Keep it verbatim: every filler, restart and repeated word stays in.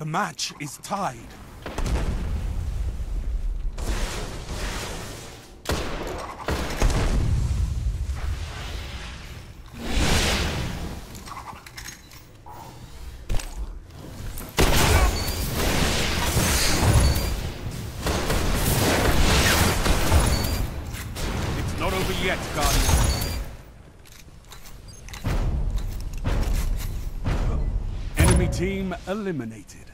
The match is tied. It's not over yet, Guardian. Enemy team eliminated.